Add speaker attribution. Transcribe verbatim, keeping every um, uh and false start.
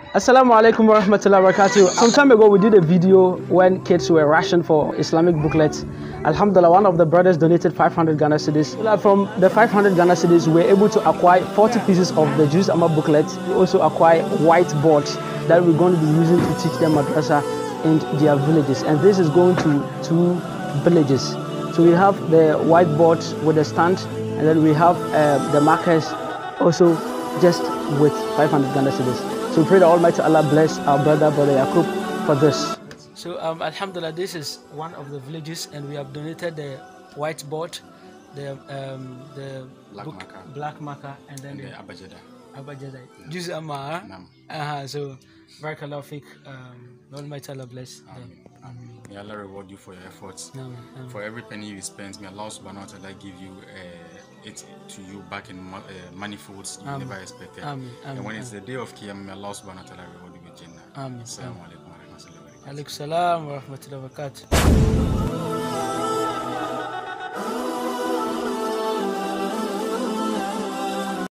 Speaker 1: Assalamu alaikum wa rahmatullahi wa barakatuh. Some time ago we did a video when kids were rationed for Islamic booklets. Alhamdulillah, one of the brothers donated five hundred Ghana cedis. From the five hundred Ghana cedis, we were able to acquire forty pieces of the Juz Amma booklets. We also acquired whiteboards that we're going to be using to teach them madrasa in their villages. And this is going to two villages. So we have the whiteboards with the stand, and then we have uh, the markers also just with five hundred Ghana cedis. So we pray that Almighty Allah bless our brother, Brother Yaqub, for this. So um, Alhamdulillah, this is one of the villages, and we have donated the whiteboard, the um, the
Speaker 2: black
Speaker 1: book,
Speaker 2: marker,
Speaker 1: black marker, and then
Speaker 2: and
Speaker 1: the,
Speaker 2: the abajada.
Speaker 1: Abajada. Juz Amma. Uh-huh. So, barakallahu fiqh. Um, Almighty Allah bless them.
Speaker 2: Amen. May Allah reward you for your efforts.
Speaker 1: Amen. Amen.
Speaker 2: For every penny you spend, may Allah subhanahu wa ta'ala give you uh, it to you back in uh, manifolds you
Speaker 1: Amen.
Speaker 2: never expected.
Speaker 1: Amen. Amen.
Speaker 2: And when
Speaker 1: Amen.
Speaker 2: it's the day of Qiyam, may Allah subhanahu wa ta'ala reward you with Jannah.
Speaker 1: Amen.
Speaker 2: Assalamu alaikum wa rahmatullahi wa barakatuh.
Speaker 1: Alaikum salam wa rahmatullahi wa barakatuh.